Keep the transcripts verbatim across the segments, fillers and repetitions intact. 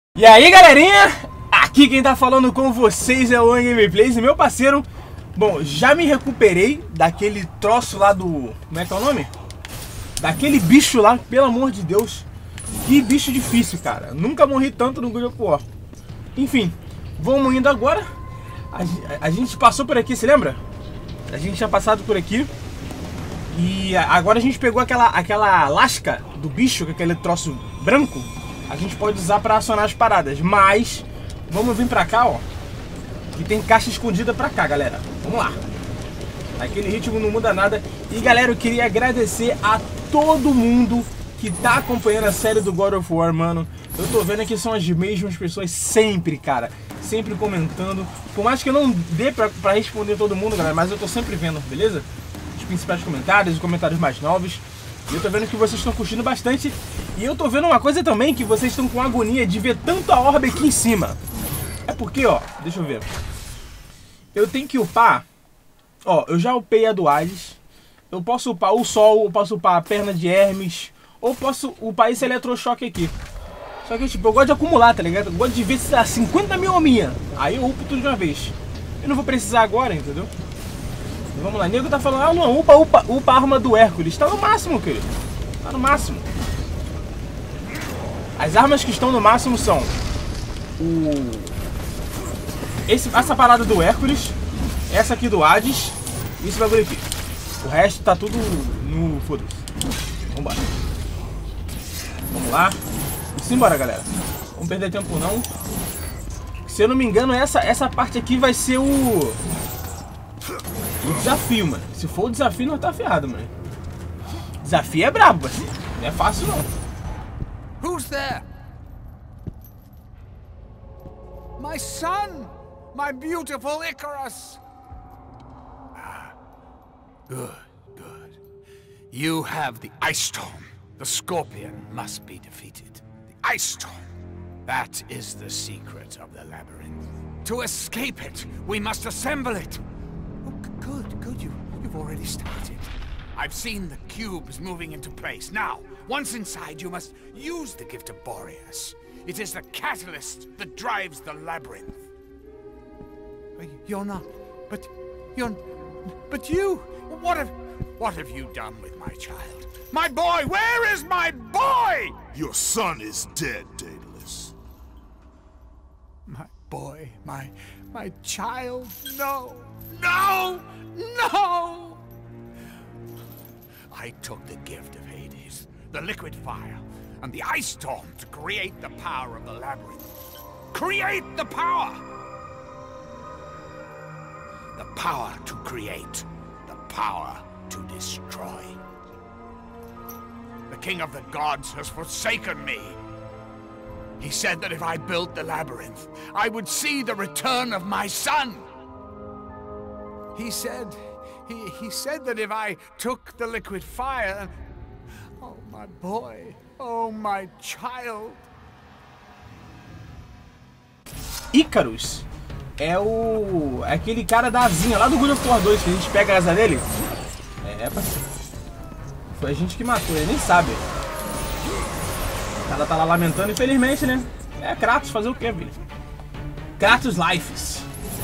E aí galerinha, aqui quem tá falando com vocês é o One Gameplays e meu parceiro. Bom, já me recuperei daquele troço lá do... como é que é o nome? Daquele bicho lá, pelo amor de Deus. Que bicho difícil, cara. Nunca morri tanto no God of War. Enfim, vamos indo agora. A, a gente passou por aqui, se lembra? A gente tinha passado por aqui. E agora a gente pegou aquela, aquela lasca do bicho, com aquele troço branco. A gente pode usar para acionar as paradas. Mas vamos vir pra cá, ó. Que tem caixa escondida pra cá, galera. Vamos lá. Aquele ritmo não muda nada. E galera, eu queria agradecer a todo mundo que tá acompanhando a série do God of War, mano. Eu tô vendo que são as mesmas pessoas sempre, cara. Sempre comentando. Por mais que eu não dê pra, pra responder todo mundo, galera, mas eu tô sempre vendo, beleza? Os principais comentários, os comentários mais novos. E eu tô vendo que vocês estão curtindo bastante. E eu tô vendo uma coisa também, que vocês estão com agonia de ver tanto a orbe aqui em cima. É porque, ó, deixa eu ver. Eu tenho que upar. Ó, eu já upei a do Hades. Eu posso upar o Sol, eu posso upar a perna de Hermes. Ou posso upar esse eletrochoque aqui. Só que, tipo, eu gosto de acumular, tá ligado? Eu gosto de ver se dá cinquenta mil a minha. Aí eu upo tudo de uma vez. Eu não vou precisar agora, entendeu? Então, vamos lá, nego tá falando, ah não, upa, upa, upa a arma do Hércules. Tá no máximo, querido. Tá no máximo. As armas que estão no máximo são o... Esse, essa parada do Hércules, essa aqui do Hades e esse bagulho aqui. O resto tá tudo no... foda-se. Vambora. Vamos lá. E simbora, galera. Vamos perder tempo não. Se eu não me engano, essa, essa parte aqui vai ser o... o desafio, mano. Se for o desafio, nós tá ferrado, mano. Desafio é brabo, assim. Não é fácil, não. Who's there? My son! My beautiful Icarus! Ah, good, good. You have the Ice Storm. The Scorpion must be defeated. The Ice Storm. That is the secret of the labyrinth. To escape it, we must assemble it. Oh, good, good. You, you've already started. I've seen the cubes moving into place. Now, once inside, you must use the gift of Boreas. It is the catalyst that drives the labyrinth. You're not, but you're, but you, what have, what have you done with my child? My boy, where is my boy? Your son is dead, Daedalus. My boy, my, my child, no, no, no! I took the gift of Hades, the liquid fire, and the ice storm to create the power of the labyrinth. Create the power! The power to create, the power to destroy. The king of the gods has forsaken me. He said that if I built the labyrinth, I would see the return of my son. He said... He, he said that if I took the liquid fire... Oh, my boy. Oh, my child. Icarus é o... é aquele cara da asinha lá do God of War dois, que a gente pega a asa dele. É, parceiro. Foi a gente que matou, ele nem sabe. O cara tá lá lamentando, infelizmente, né? É Kratos, fazer o quê, filho? Kratos Lives.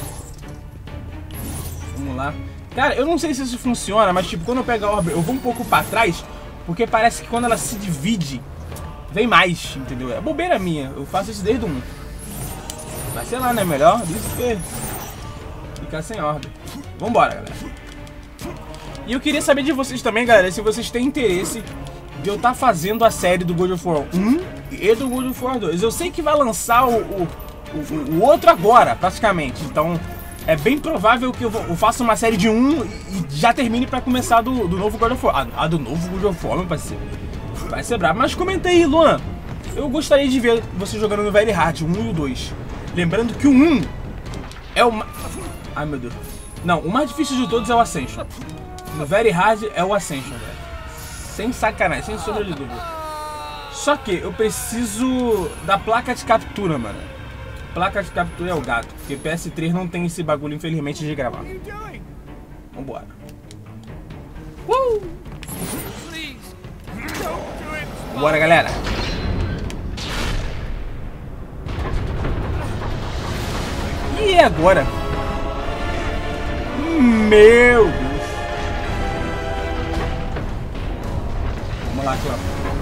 Vamos lá. Cara, eu não sei se isso funciona, mas tipo, quando eu pego a orbe, eu vou um pouco pra trás, porque parece que quando ela se divide, vem mais, entendeu? É bobeira minha, eu faço isso desde o um. Mas sei lá, né? Melhor isso que ficar sem orbe. Vambora, galera. E eu queria saber de vocês também, galera, se vocês têm interesse de eu estar tá fazendo a série do God of War um e do God of War dois. Eu sei que vai lançar o, o, o, o outro agora, praticamente, então... é bem provável que eu, vou, eu faça uma série de um e já termine pra começar do, do novo God of War. A, a do novo God of War, meu parceiro. Vai ser brabo. Mas comenta aí, Luan. Eu gostaria de ver você jogando no Very Hard, o um e o dois. Lembrando que o um é o... ai, meu Deus. Não, o mais difícil de todos é o Ascension. No Very Hard é o Ascension, velho. Sem sacanagem, sem sombra de dúvida. Só que eu preciso da placa de captura, mano. Placa de captura é o gato, porque P S três não tem esse bagulho, infelizmente, de gravar. Vambora. Uh! Vambora, galera. E agora? Meu Deus. Vamos lá, aqui, ó.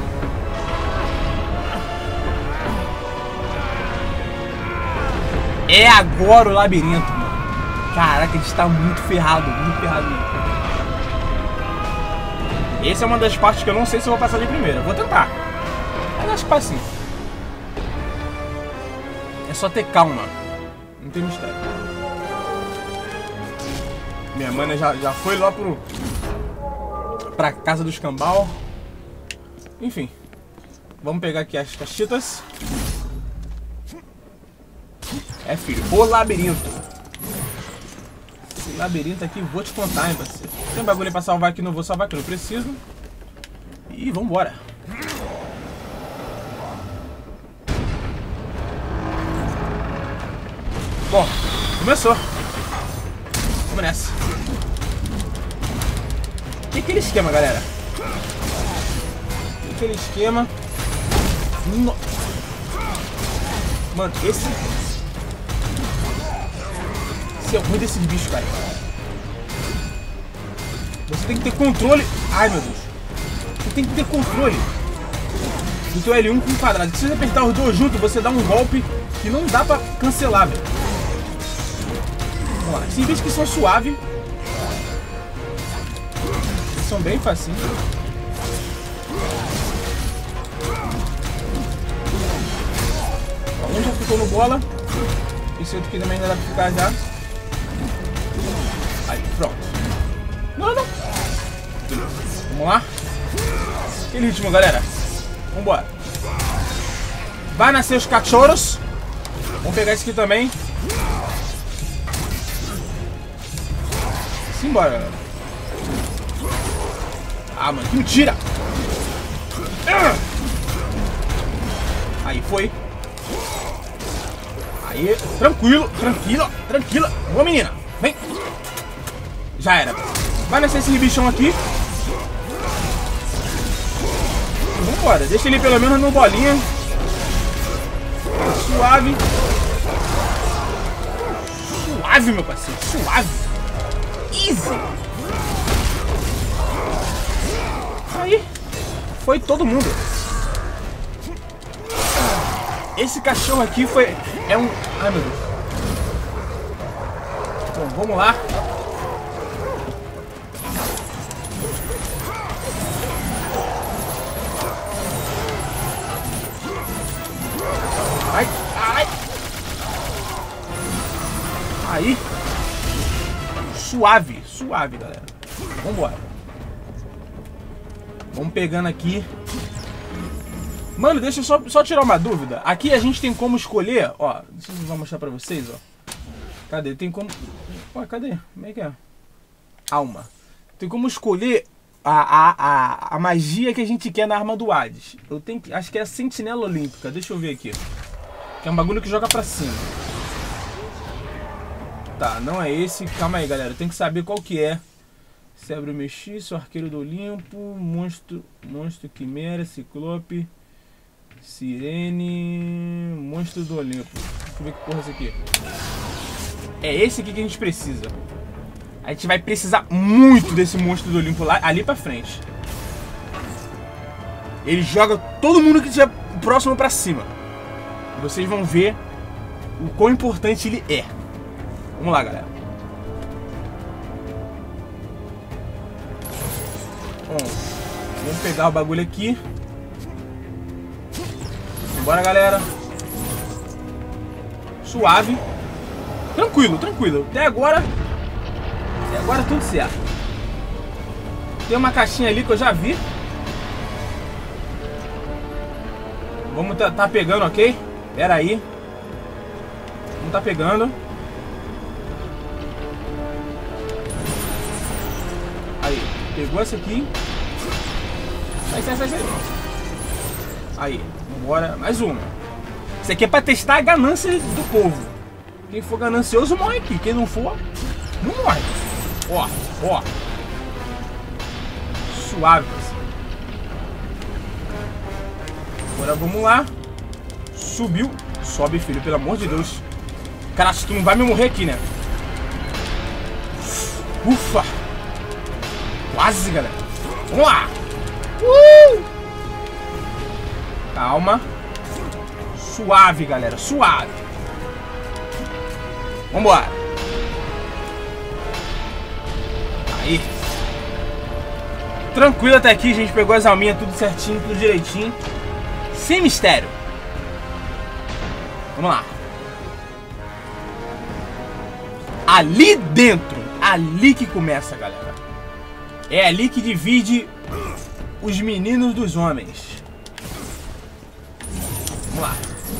É agora o labirinto, mano. Caraca, a gente tá muito ferrado, muito ferrado mesmo. Essa é uma das partes que eu não sei se eu vou passar de primeira. Vou tentar. Mas acho que passa sim. É só ter calma. Não tem mistério. Minha mana já, já foi lá pro... pra casa do escambau. Enfim. Vamos pegar aqui as cachitas. É, filho, o labirinto. Esse labirinto aqui, vou te contar, hein, parceiro. Tem bagulho aí pra salvar aqui, não vou salvar, que eu não preciso. E vambora. Bom, começou. Vamos nessa. E aquele esquema, galera? E aquele esquema... No... Mano, esse... Esse é o ruim desse bicho, cara. Você tem que ter controle... Ai, meu Deus. Você tem que ter controle do teu L um com o quadrado. Se você apertar os dois juntos, você dá um golpe que não dá pra cancelar, velho. Vamos lá. Esses bichos que são suaves. São bem facinhos. Um já ficou no bola. Esse outro aqui também ainda dá pra ficar já. Aí, pronto. Não, não. Vamos lá. Aquele ritmo, galera. Vambora. Vai nascer os cachorros. Vamos pegar esse aqui também. Simbora, galera. Ah, mano, que mentira. Aí, foi. Aí, tranquilo, tranquila, tranquila. Boa, menina. Vem. Já era. Vai nascer esse bichão aqui. Vambora. Deixa ele pelo menos no bolinha. Suave. Suave, meu parceiro. Suave. Easy. Aí. Foi todo mundo. Esse cachorro aqui foi... É um... Ai, meu Deus. Bom, vamos lá. Ai, ai. Aí. Suave, suave, galera. Vambora. Vamos pegando aqui. Mano, deixa eu só, só tirar uma dúvida. Aqui a gente tem como escolher, ó. Deixa eu vou mostrar pra vocês, ó. Cadê? Tem como... Ué, cadê? Como é que é? Alma. Tem como escolher a, a, a, a magia que a gente quer na arma do Hades. Eu tenho que... Acho que é a Sentinela Olímpica. Deixa eu ver aqui. Que é um bagulho que joga pra cima. Tá, não é esse. Calma aí, galera. Eu tenho que saber qual que é. Cérebro Mestiço, Arqueiro do Olimpo, Monstro... Monstro Quimera, Ciclope... Sirene... Monstro do Olimpo. Deixa eu ver que porra é esse aqui. É esse aqui que a gente precisa. A gente vai precisar muito desse Monstro do Olimpo lá, ali pra frente. Ele joga todo mundo que estiver próximo pra cima. Vocês vão ver o quão importante ele é. Vamos lá, galera. Bom, vamos pegar o bagulho aqui. Bora, galera. Suave. Tranquilo, tranquilo. Até agora... Até agora tudo certo. Tem uma caixinha ali que eu já vi. Vamos tá, tá pegando, ok? Pera aí. Vamos tá pegando. Aí, pegou essa aqui. Sai, sai, sai, sai. Aí, vambora. Mais uma. Isso aqui é pra testar a ganância do povo. Quem for ganancioso morre aqui. Quem não for, não morre. Ó, ó. Suave. Agora vamos lá. Subiu. Sobe, filho, pelo amor de Deus. Cara, acho que tu não vai me morrer aqui, né? Ufa! Quase, galera. Vamos lá! Uh! Calma. Suave, galera. Suave. Vambora. Aí. Tranquilo até aqui, a gente pegou as alminhas tudo certinho, tudo direitinho. Sem mistério. Vamos lá. Ali dentro. Ali que começa, galera. É ali que divide os meninos dos homens. Vamos lá.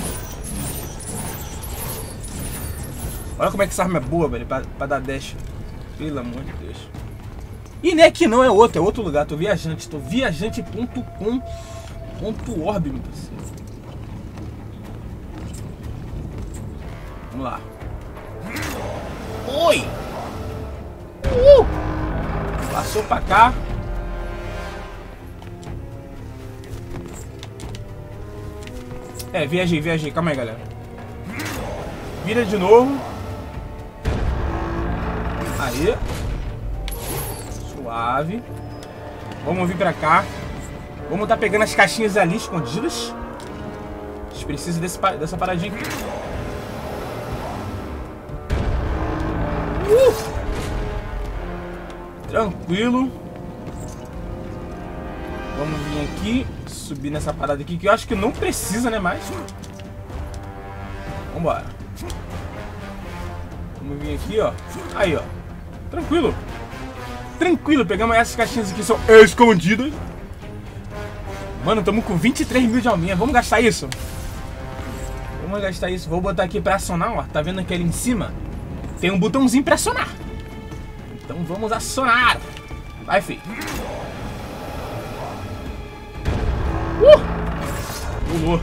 Olha como é que essa arma é boa, velho, pra, pra dar dash. Pelo amor de Deus. E não é que não, é outro, é outro lugar. Tô viajante, tô viajante ponto com ponto org, meu parceiro. Vamos lá. Oi! Uh! Passou pra cá. É, viajei, viajei. Calma aí, galera. Vira de novo. Aí. Suave. Vamos vir pra cá. Vamos tá pegando as caixinhas ali escondidas. A gente precisa desse, dessa paradinha aqui. Uh! Tranquilo. Vamos vir aqui. Subir nessa parada aqui que eu acho que não precisa, né, mais. Vambora. Vamos vir aqui, ó. Aí, ó. Tranquilo. Tranquilo. Pegamos essas caixinhas aqui, são escondidas. Mano, estamos com vinte e três mil de alminha. Vamos gastar isso? Vamos gastar isso. Vou botar aqui pra acionar, ó. Tá vendo aqui ali em cima? Tem um botãozinho pra acionar. Então vamos acionar. Vai, filho. Uh! Pulou.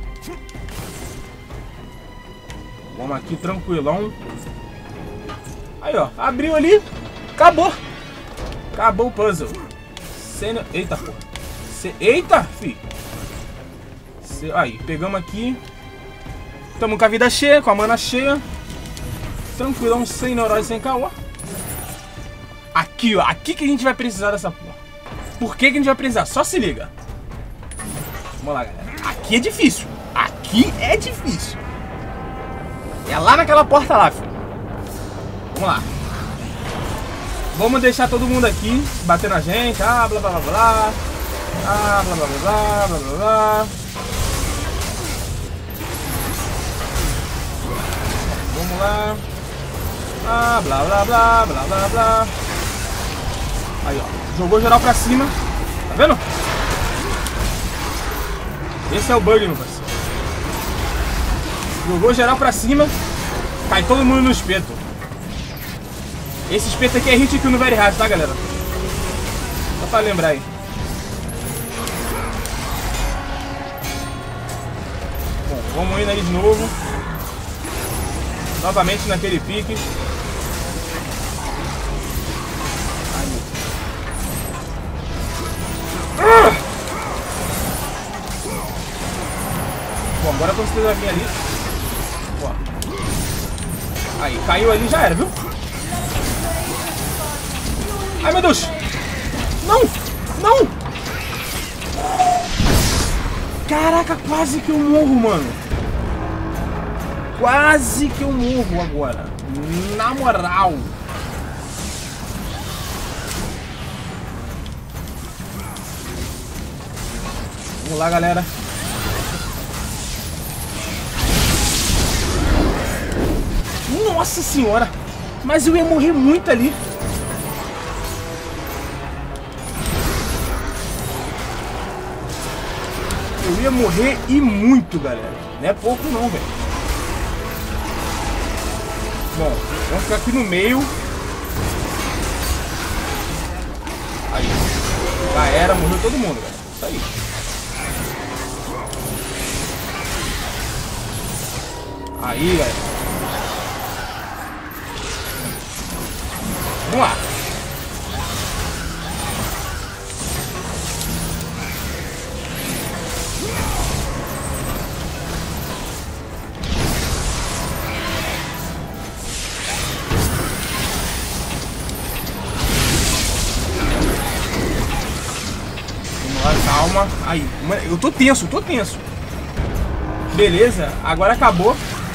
Vamos aqui tranquilão. Aí, ó. Abriu ali. Acabou. Acabou o puzzle. Cena... Eita, pô. Ce... Eita, fi. Ce... Aí, pegamos aqui. Tamo com a vida cheia, com a mana cheia. Tranquilão, sem neurose, sem caô. Aqui, ó. Aqui que a gente vai precisar dessa porra. Por que que a gente vai precisar? Só se liga. Vamos lá, galera. Aqui é difícil. Aqui é difícil. É lá naquela porta lá, filho. Vamos lá. Vamos deixar todo mundo aqui bater na gente. Ah, blá blá blá blá. Ah, blá blá blá blá blá blá blá. Vamos lá. Ah, blá blá blá blá blá blá. Aí, ó. Jogou geral pra cima. Tá vendo? Esse é o bug, meu parceiro. Jogou geral pra cima. Cai todo mundo no espeto. Esse espeto aqui é hit kill no very hard, tá, galera? Só pra lembrar aí. Bom, vamos indo aí de novo. Novamente naquele pique. Aí. Ah! Bom, agora quando você vai vir ali. Ó. Aí, caiu ali, já era, viu? Ai, meu Deus! Não! Não! Caraca, quase que eu morro, mano. Quase que eu morro agora. Na moral. Vamos lá, galera. Nossa senhora! Mas eu ia morrer muito ali. Eu ia morrer e muito, galera. Não é pouco não, velho. Bom, vamos ficar aqui no meio. Aí. Já era, morreu todo mundo, velho. Isso aí. Aí, galera. Vamos lá. Calma. Aí. Eu tô tenso, eu tô tenso. Beleza. Agora acabou.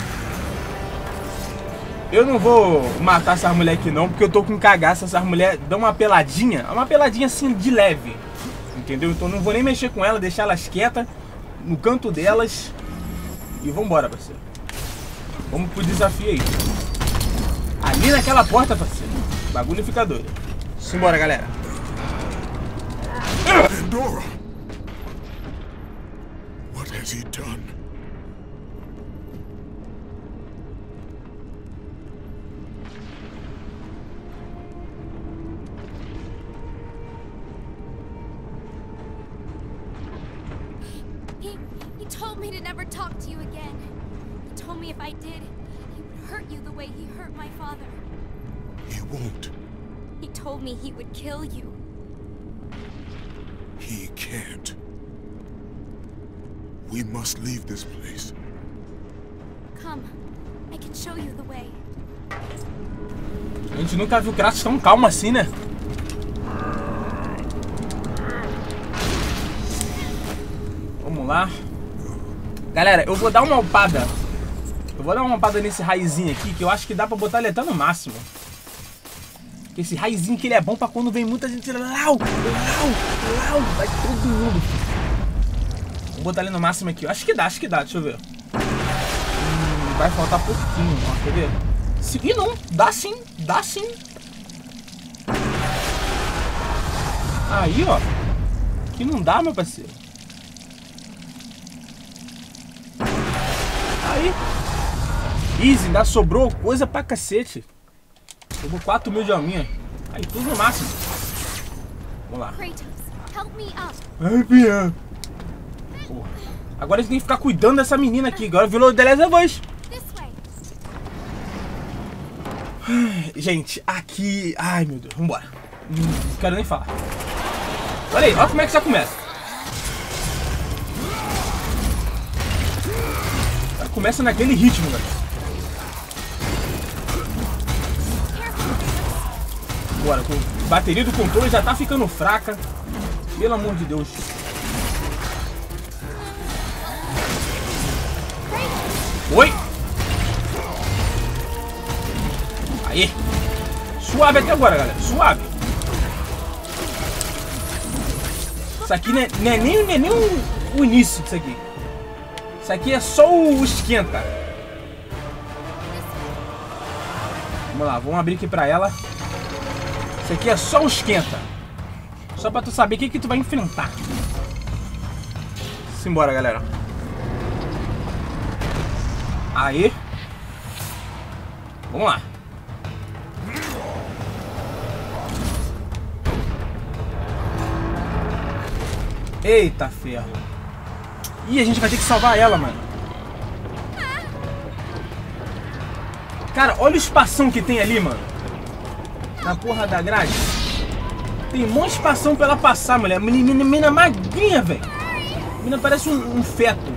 Eu não vou matar essas mulheres aqui não, porque eu tô com cagaço. Essas mulheres dão uma peladinha. Uma peladinha assim de leve. Entendeu? Então não vou nem mexer com elas, deixar elas quietas no canto delas. E vambora, parceiro. Vamos pro desafio aí. Ali naquela porta, parceiro. O bagulho fica doido. Simbora, galera. Pandora! What has he done? He, he told me to never talk to you again. He told me if I did, he would hurt you the way he hurt my father. He won't. He told me he would kill you. He can't. We must leave this place. Come, I can show you the way. A gente nunca viu Kratos tão calmo assim, né? Vamos lá. Galera, eu vou dar uma upada. Eu vou dar uma upada nesse raizinho aqui, que eu acho que dá pra botar ele até no máximo. Esse raizinho que ele é bom pra quando vem muita gente. Lau, lau, lau, vai todo mundo. Vou botar ele no máximo aqui. Acho que dá, acho que dá. Deixa eu ver. Hum, vai faltar pouquinho, ó. Quer ver? Se... Ih, não. Dá sim, dá sim. Aí, ó. Que não dá, meu parceiro. Aí. Easy, ainda sobrou coisa pra cacete. Sobrou quatro mil de alminha. Aí, tudo no máximo. Vamos lá. Kratos, help me up. Ai, Pia. Porra. Agora a gente tem que ficar cuidando dessa menina aqui. Agora virou The Last of Us. This way. Gente, aqui... Ai, meu Deus. Vambora. Não quero nem falar. Olha aí, olha como é que já começa. Já começa naquele ritmo, galera. Bora, a bateria do controle já tá ficando fraca. Pelo amor de Deus. Oi! Aí! Suave até agora, galera. Suave. Isso aqui não é, não é nem, não é nem o, o início disso aqui. Isso aqui é só o esquenta. Vamos lá, vamos abrir aqui pra ela. Isso aqui é só o esquenta. Só pra tu saber o que, que tu vai enfrentar. Simbora, galera. Aí. Vamos lá. Eita ferro. Ih, a gente vai ter que salvar ela, mano. Cara, olha o espação que tem ali, mano. Na porra da grade. Tem um monte de espação pra ela passar, mulher. Menina, menina magrinha, velho. Menina parece um, um feto.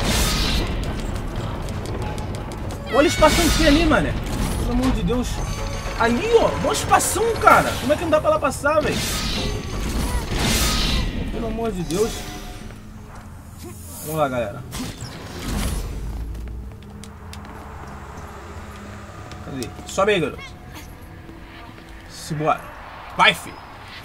Olha o espação que tem ali, mano. Pelo amor de Deus. Ali, ó. Olha o espação, cara. Como é que não dá pra ela passar, velho? Pelo amor de Deus. Vamos lá, galera. Cadê? Sobe aí, garoto. Simbora. Vai, filho.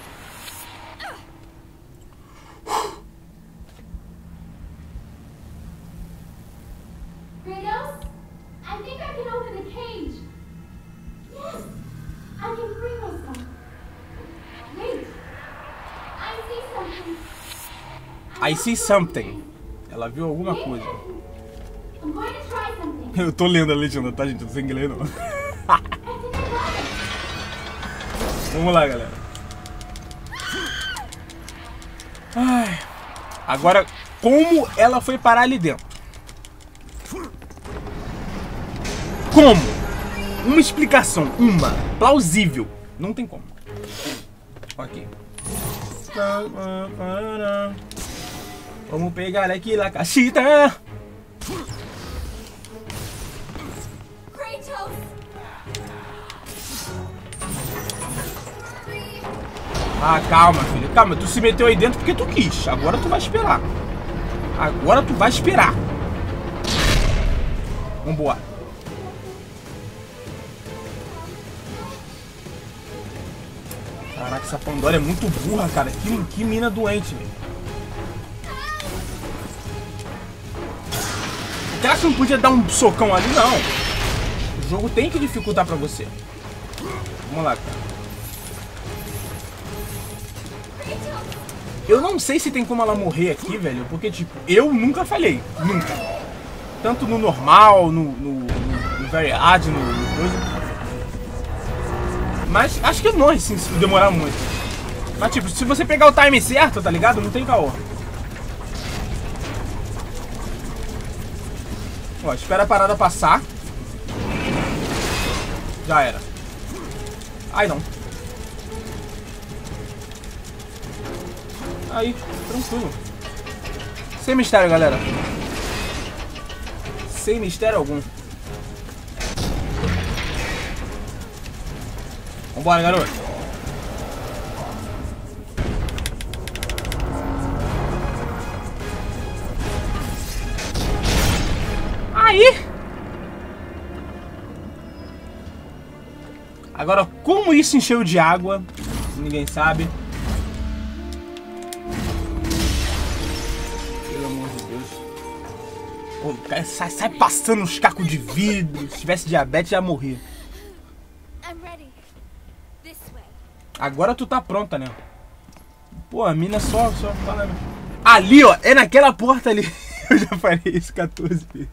Kratos, I think I can open the cage. Yes, I can free myself. Wait, I see something. I see something. Ela viu alguma coisa. I'm going to try something. Eu tô lendo a legenda, tá, gente? Eu não sei inglês, não. I think I got it. Vamos lá, galera. Ai. Agora, como ela foi parar ali dentro? Como? Uma explicação. Uma. Plausível. Não tem como. Ok. Vamos pegar aqui a caixita. Kratos! Ah, calma, filho. Calma, tu se meteu aí dentro porque tu quis. Agora tu vai esperar. Agora tu vai esperar. Vambora. Caraca, essa Pandora é muito burra, cara. Que, que mina doente, velho. Será que você não podia dar um socão ali? Não. O jogo tem que dificultar pra você. Vamos lá, cara. Eu não sei se tem como ela morrer aqui, velho. Porque, tipo, eu nunca falhei. Nunca. Tanto no normal, no, no, no, no very hard, no, no coisa. Mas acho que eu morro assim, se demorar muito. Mas, tipo, se você pegar o time certo, tá ligado? Não tem caô. Ó, espera a parada passar. Já era. Ai, não. Aí, tranquilo. Sem mistério, galera. Sem mistério algum. Vambora, garoto. Aí. Agora, como isso encheu de água, ninguém sabe. Pelo amor de Deus. O cara sai, sai passando uns cacos de vidro. Se tivesse diabetes, já morria. Agora tu tá pronta, né? Pô, a mina só, só fala... Ali, ó. É naquela porta ali. Eu já falei isso quatorze vezes.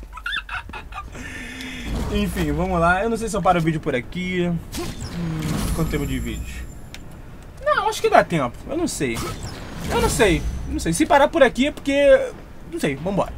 Enfim, vamos lá. Eu não sei se eu paro o vídeo por aqui. Hum, quanto tempo de vídeo? Não, acho que dá tempo. Eu não sei. Eu não sei. Não sei. Se parar por aqui é porque... Não sei. Vambora.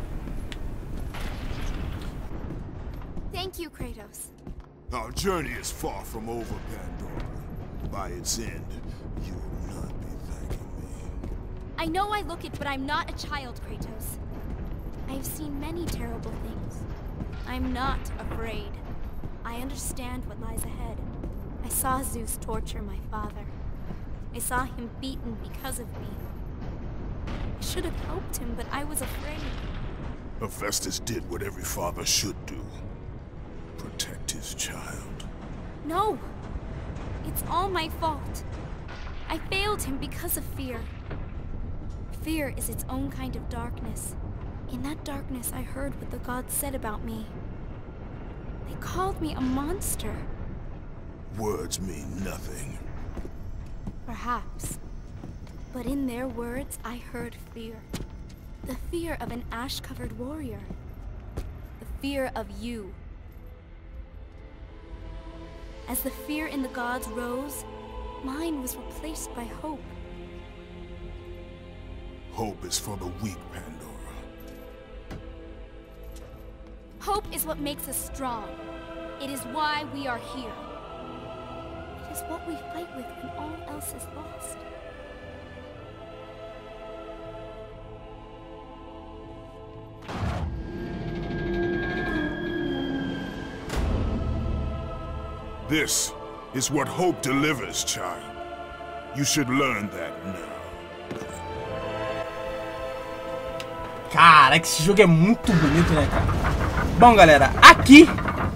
Thank you, Kratos. Our journey is far from over, Pandora. By its end, you will not be thanking me. I know I look it, but I'm not a child, Kratos. I've seen many terrible things. I'm not afraid. I understand what lies ahead. I saw Zeus torture my father. I saw him beaten because of me. I should have helped him, but I was afraid. Hephaestus did what every father should do. Protect his child. No! It's all my fault. I failed him because of fear. Fear is its own kind of darkness. In that darkness, I heard what the gods said about me. They called me a monster. Words mean nothing. Perhaps. But in their words, I heard fear. The fear of an ash-covered warrior. The fear of you. As the fear in the gods rose, mine was replaced by hope. Hope is for the weak, Pandora. Hope is what makes us strong. It is why we are here. It is what we fight with when all else is lost. This is what hope delivers, child. You should learn that now. Caraca, esse jogo é muito bonito, né, cara? Bom, galera, aqui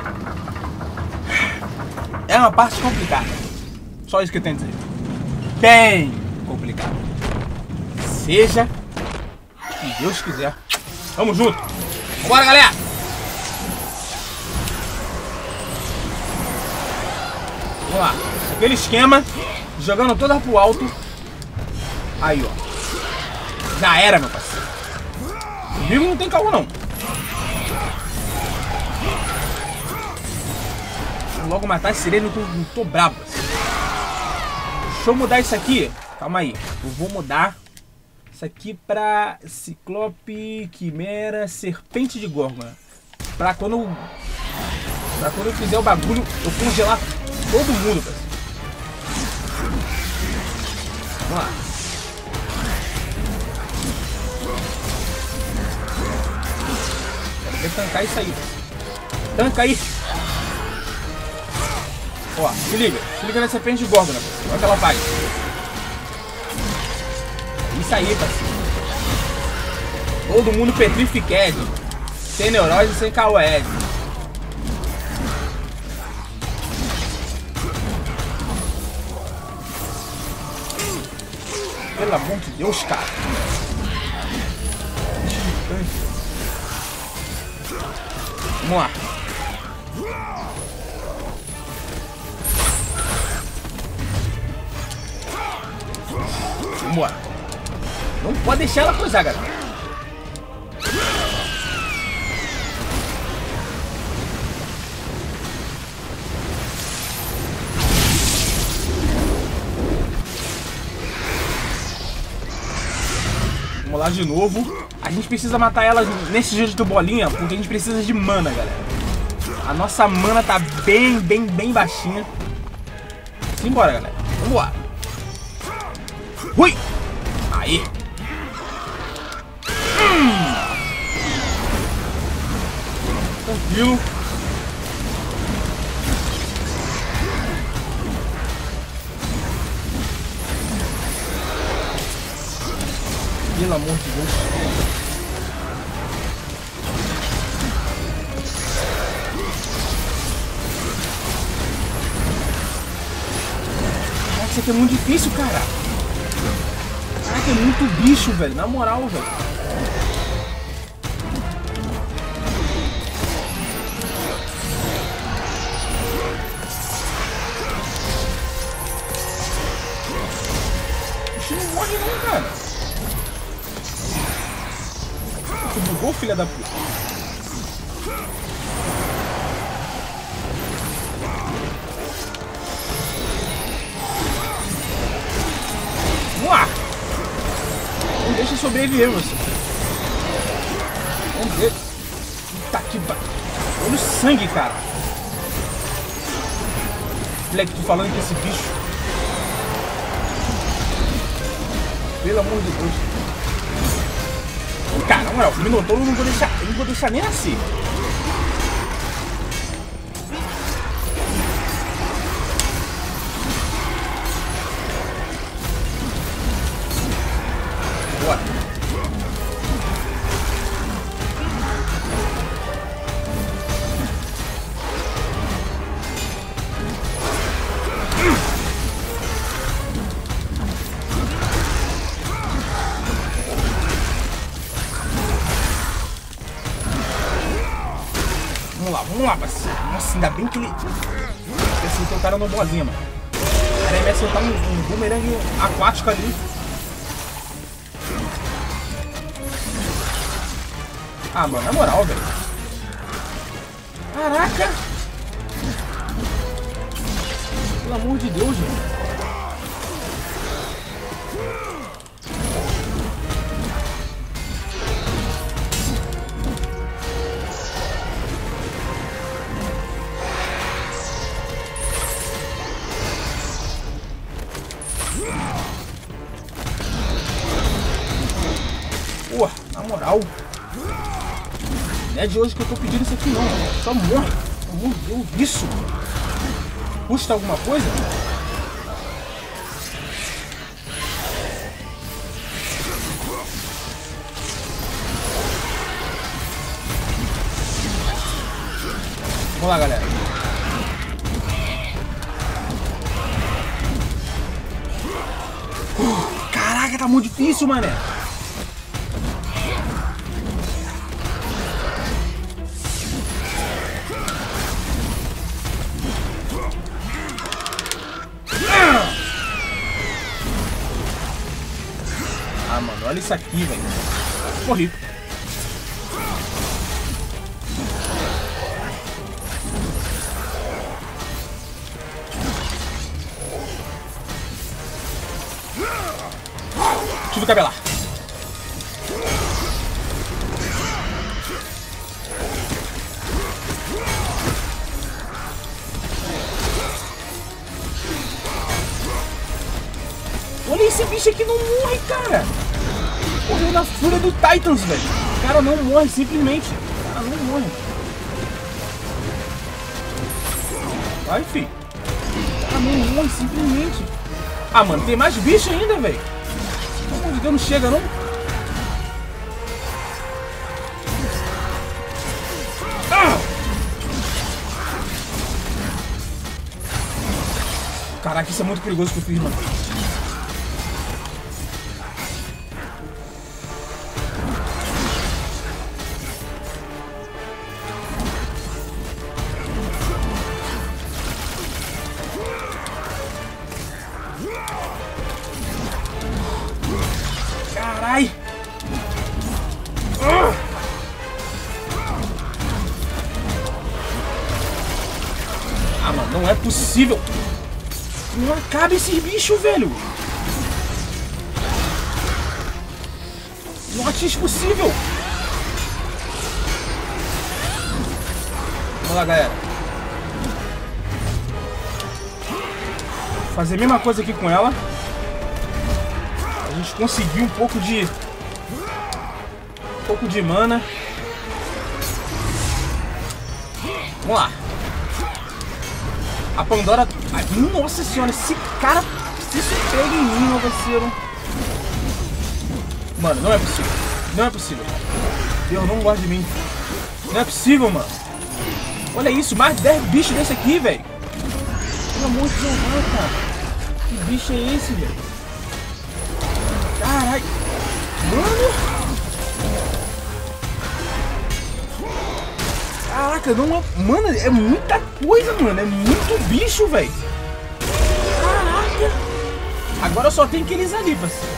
é uma parte complicada. Só isso que eu tenho a dizer. Bem complicado. Seja o que Deus quiser. Tamo junto. Bora, galera! Vamos lá. Aquele esquema. Jogando toda pro alto. Aí, ó. Já era, meu parceiro. Comigo não tem caô, não. Vou logo matar esse sirene, eu tô, eu tô brabo. Deixa eu mudar isso aqui. Calma aí. Eu vou mudar isso aqui pra Ciclope, Quimera, Serpente de Górgona. Pra quando eu, pra quando eu fizer o bagulho, eu congelar todo mundo, parceiro. Vamos lá. Quero ver tancar isso aí. Tanca aí. Ó, se liga. Se liga na Serpente de Górgona. Olha o que ela faz. isso aí, parceiro. Todo mundo petrificado. Sem neurose, sem caoed. Pelo amor de Deus, cara. Vamos lá. Vambora. Não pode deixar ela coisar, galera. Vamos lá de novo. A gente precisa matar ela nesse jeito do bolinha, porque a gente precisa de mana, galera. A nossa mana tá bem, bem, bem baixinha. Simbora, galera. Vambora. Ui! Aí! Hum. Tranquilo. Pelo amor de Deus. Nossa, isso aqui é muito difícil, cara. Caraca, é muito bicho, velho. Na moral, velho. O bicho não morre não, cara. Você bugou, filha da puta. Vamos lá. Não deixa sobreviver, você. Vamos ver. Puta que pariu. Olha o sangue, cara. Moleque, tô falando que esse bicho. Pelo amor de Deus. Cara, na moral, o Minotauro eu não vou deixar. Eu não vou deixar nem nascer. Bora. Vamos lá, vamos lá, parceiro. Nossa, ainda bem que ele... Ele acertou o cara no bolinha, mano. O cara ia me acertar um, um bumerangue aquático ali. Ah, mano, na moral, velho. Caraca! Pelo amor de Deus, velho. Pô, na moral. Não é de hoje que eu tô pedindo isso aqui não, mano. Só morre. Pelo amor de Deus, isso. Custa alguma coisa? Vamos lá, galera. Uh, caraca, tá muito difícil, mané. Ah, mano, olha isso aqui, velho. Morri. Tive cabelar. Olha esse bicho aqui, não morre, cara. Morreu na fúria do Titans, velho. O cara não morre, simplesmente. O cara não morre. Vai, filho. O cara não morre, simplesmente. Ah, mano, tem mais bicho ainda, velho. Pelo amor amor de Deus, não chega não. Ah! Caraca, isso é muito perigoso que eu fiz, mano. Carai! Ah! Ah, mano, não é possível! Não acaba esses bichos, velho! Não é possível! Vamos lá, galera. Vou fazer a mesma coisa aqui com ela. A gente conseguiu um pouco de... Um pouco de mana. Vamos lá. A Pandora... Ai, nossa senhora, esse cara... Se isso pega em mim, meu parceiro... Mano, não é possível. Não é possível. Deus não gosta de mim. Não é possível, mano. Olha isso, mais dez bichos desse aqui, velho. Pelo amor de Deus, cara. Que bicho é esse, velho? Caralho. Mano. Caraca, não é... Mano, é muita coisa, mano. É muito bicho, velho. Caraca. Agora só tem aqueles ali, parceiro.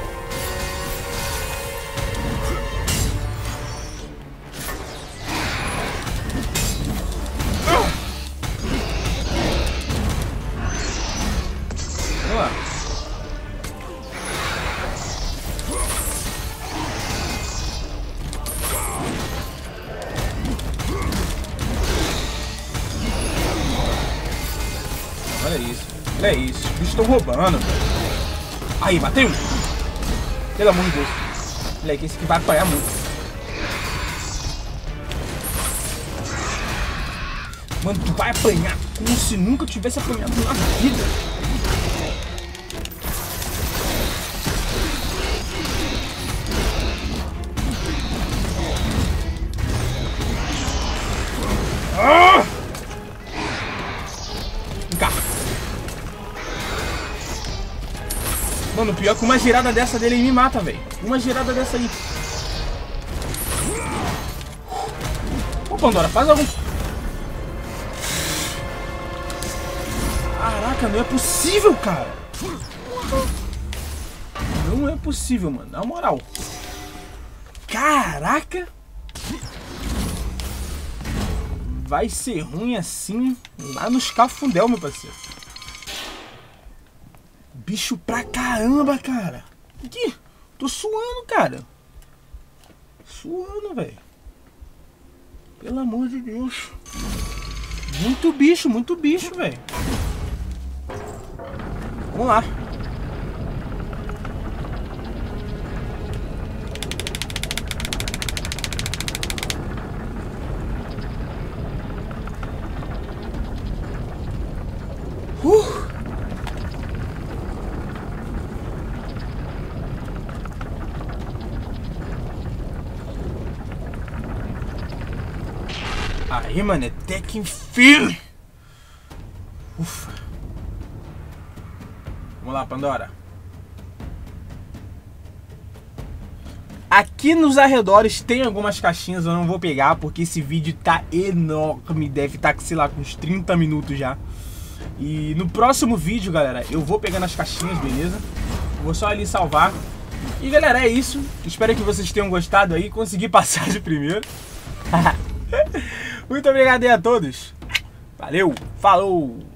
Vamos lá. Olha isso, olha isso, os bichos estão roubando, velho. Aí, matei um. Pelo amor de Deus. Moleque, esse aqui vai apanhar muito. Mano, tu vai apanhar como se nunca tivesse apanhado na vida. Ah! Vem cá. Mano, pior que uma girada dessa dele me mata, velho. Uma girada dessa aí. Ô, Pandora, faz algum... Caraca, não é possível, cara. Não é possível, mano. Na moral. Caraca. Vai ser ruim assim lá nos cafundel, meu parceiro. Bicho pra caramba, cara. Aqui, tô suando, cara. Suando, velho. Pelo amor de Deus. Muito bicho, muito bicho, velho. Vamos lá. Uh! Aí, mano, até que enfim. Ufa. Vamos lá, Pandora. Aqui nos arredores tem algumas caixinhas, eu não vou pegar porque esse vídeo tá enorme, deve estar, sei lá, com uns trinta minutos já. E no próximo vídeo, galera, eu vou pegar nas caixinhas, beleza? Vou só ali salvar. E galera, é isso. Espero que vocês tenham gostado aí, consegui passar de primeiro. Muito obrigado aí a todos. Valeu, falou!